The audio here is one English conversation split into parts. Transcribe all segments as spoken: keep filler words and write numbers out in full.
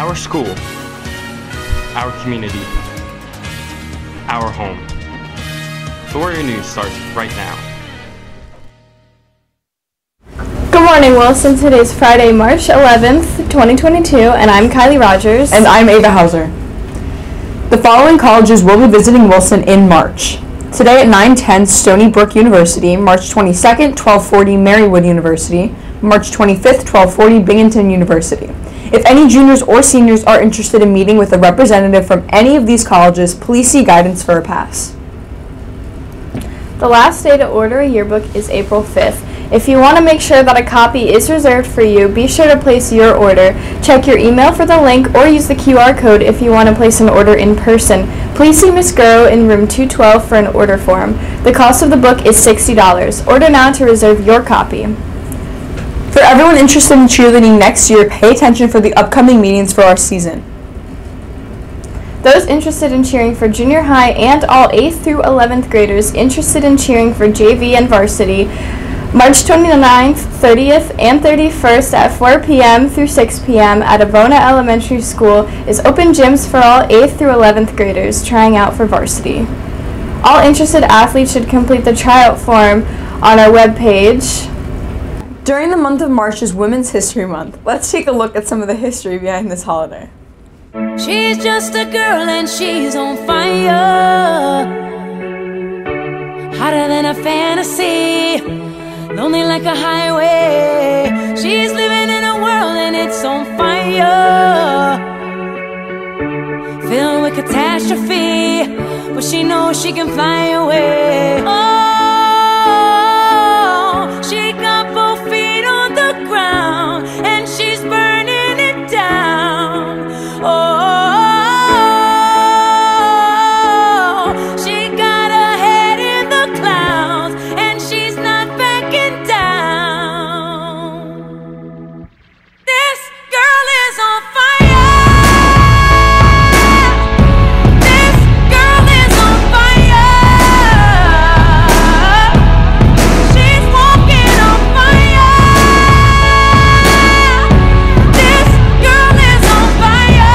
Our school, our community, our home. The Warrior News starts right now. Good morning, Wilson. Today's Friday, March eleventh, twenty twenty-two, and I'm Kylie Rogers. And I'm Ava Hauser. The following colleges will be visiting Wilson in March. Today at nine ten, Stony Brook University. March twenty-second, twelve forty, Marywood University. March twenty-fifth, twelve forty, Binghamton University. If any juniors or seniors are interested in meeting with a representative from any of these colleges, please see guidance for a pass. The last day to order a yearbook is April fifth. If you want to make sure that a copy is reserved for you, be sure to place your order. Check your email for the link or use the Q R code if you want to place an order in person. Please see Miz Gurrow in room two twelve for an order form. The cost of the book is sixty dollars. Order now to reserve your copy. For everyone interested in cheerleading next year, pay attention for the upcoming meetings for our season. Those interested in cheering for junior high and all eighth through eleventh graders interested in cheering for J V and varsity, March twenty-ninth, thirtieth, and thirty-first at four p m through six p m at Avona Elementary School is open gyms for all eighth through eleventh graders trying out for varsity. All interested athletes should complete the tryout form on our webpage. During the month of March is Women's History Month. Let's take a look at some of the history behind this holiday. She's just a girl and she's on fire, hotter than a fantasy, lonely like a highway. She's living in a world and it's on fire, filled with catastrophe, but she knows she can fly away. Oh, she got both feet on the ground and she's burning it down. Oh, she got her head in the clouds and she's not backing down. This girl is on fire. This girl is on fire. She's walking on fire. This girl is on fire.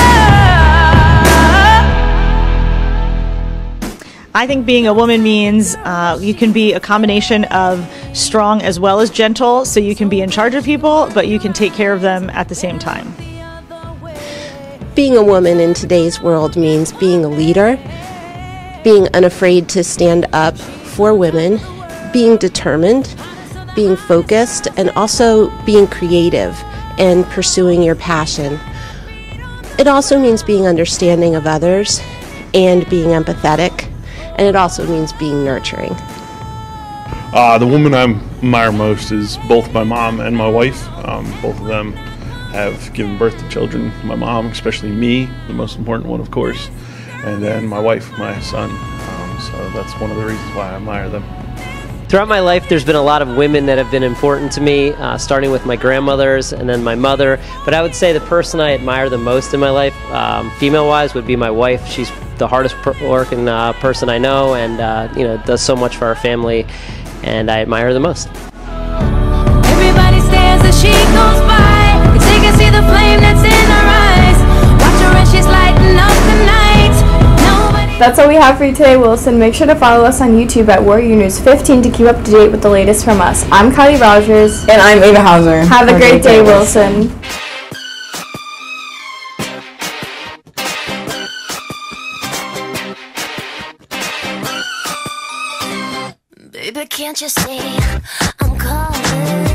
I think being a woman means uh, you can be a combination of strong as well as gentle, so you can be in charge of people, but you can take care of them at the same time. Being a woman in today's world means being a leader, being unafraid to stand up for women, being determined, being focused, and also being creative and pursuing your passion. It also means being understanding of others and being empathetic, and it also means being nurturing. Uh, the woman I admire most is both my mom and my wife. Um, both of them have given birth to children. My mom, especially me, the most important one, of course, and then my wife, my son. Um, so that's one of the reasons why I admire them. Throughout my life, there's been a lot of women that have been important to me, uh, starting with my grandmothers and then my mother. But I would say the person I admire the most in my life, um, female-wise, would be my wife. She's the hardest working uh, person I know, and uh, you know, does so much for our family, and I admire her the most. Everybody stares as she goes by, 'cause they can see the flame that's in her eyes. Watch her as she's lighting up the night. Nobody... That's all we have for you today, Wilson. Make sure to follow us on YouTube at Warrior News fifteen to keep up to date with the latest from us. I'm Kylie Rogers. And I'm Ava Hauser. Have a Have great day, day, Wilson. Baby, can't you see I'm calling?